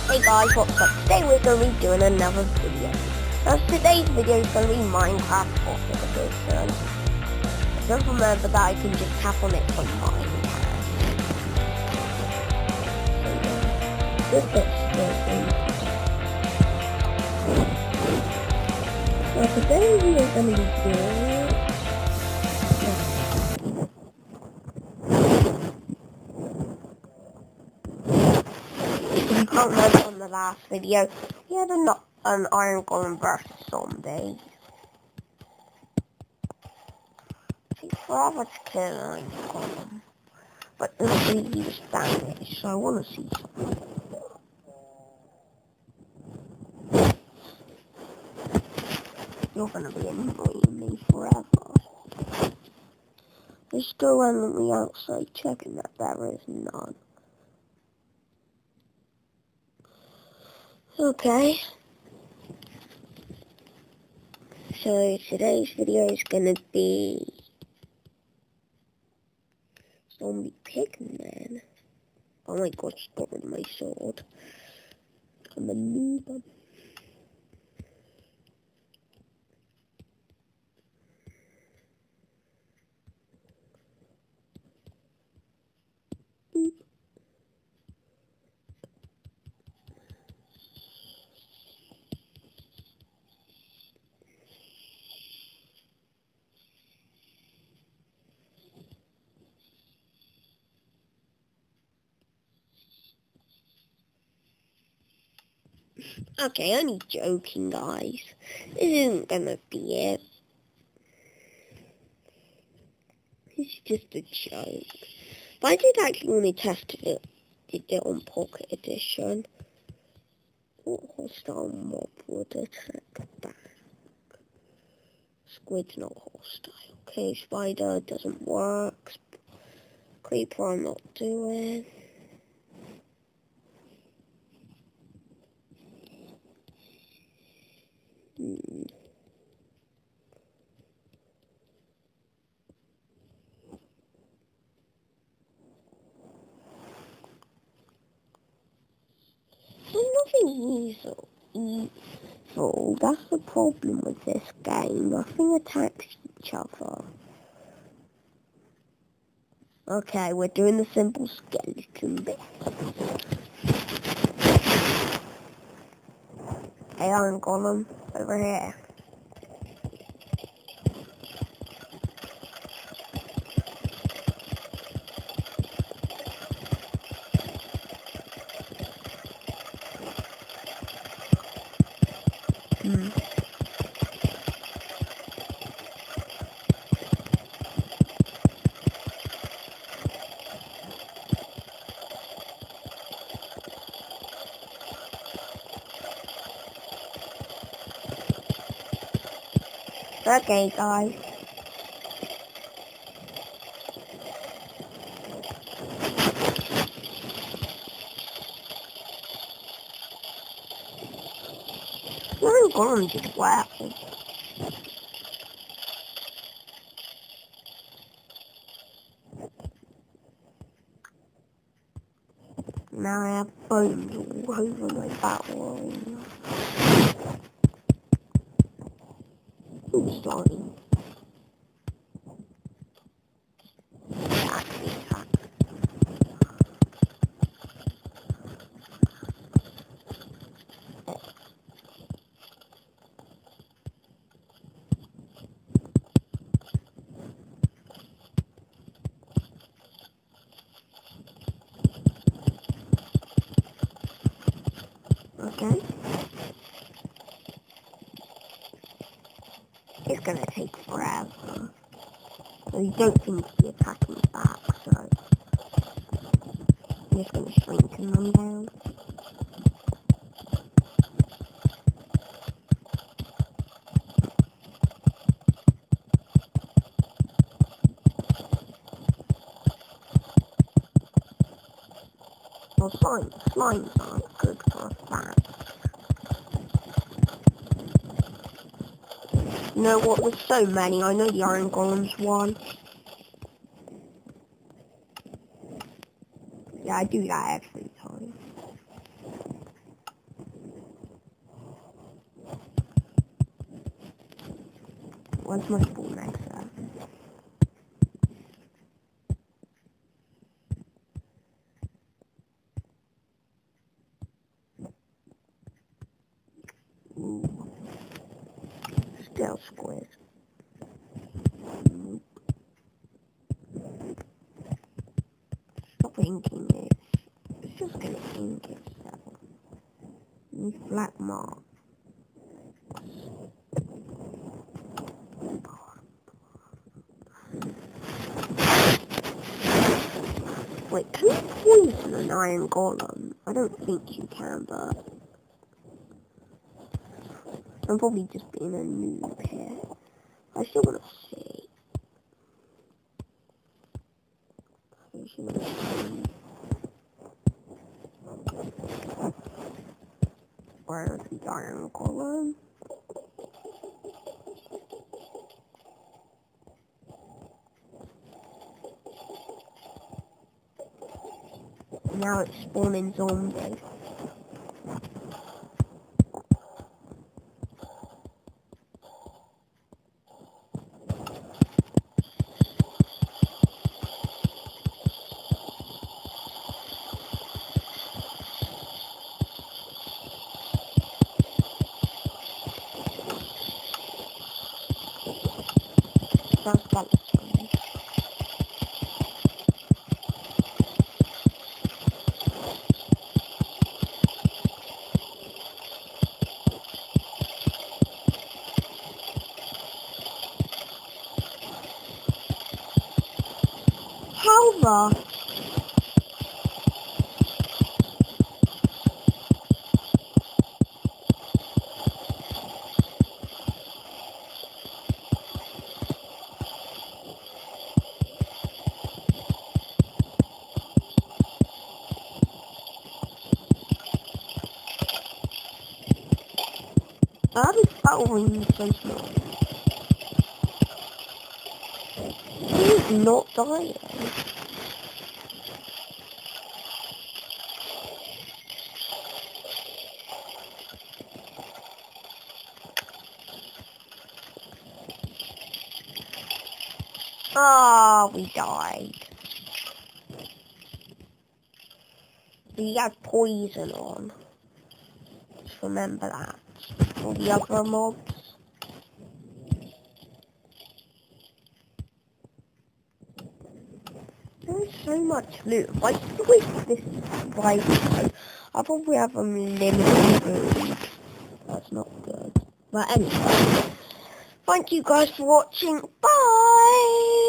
Hey guys, what's up? Today we're going to be doing another video. Now today's video is going to be Minecraft Pocket Edition. Just remember that I can just tap on it for Minecraft. So now today we are going to be doing... I can't remember on the last video, we had an Iron Golem versus Zombie. Take forever to kill an Iron Golem, but nobody used damage, so I want to see something. You're going to be annoying me forever. Let's go randomly outside checking that there is none. Okay. So today's video is gonna be Zombie Pigman. Oh my god, got rid of my sword. I'm a noob. Okay, only joking, guys. This isn't gonna be it. It's just a joke. But I did actually only test it. Did it on Pocket Edition. What hostile mob would attack back? Squid's not hostile. Okay, spider doesn't work. Creeper I'm not doing. There's nothing evil. That's the problem with this game. Nothing attacks each other. Okay, we're doing the simple skeleton bit. Hey, Iron Golem, over here. Okay, guys. Iron Golem did well. Now I have bones all over my battle arena. Ooh, slime. Okay. It's gonna take forever. I don't think he's attacking back, so I'm just gonna shrink them down. Well, slimes aren't good for a fact. You know what, with so many, I know the Iron Golem's won. Yeah, I do that every time. Where's my spawn eggs there? Ooh. Still squid. Stop inking it. It's just gonna ink itself. These black marks. Wait, can you poison an iron golem? I don't think you can, but I'm probably just being a noob here. I still want to see. Where's the iron golem? Now it's spawning zombies. That's zombies. How the? How did that one so small? He's not dying. Ah, we died. We have poison on. Just remember that. All the other mobs. There's so much loot. If I switch this right now, I'll probably have unlimited food. That's not good. But anyway, thank you guys for watching. Bye!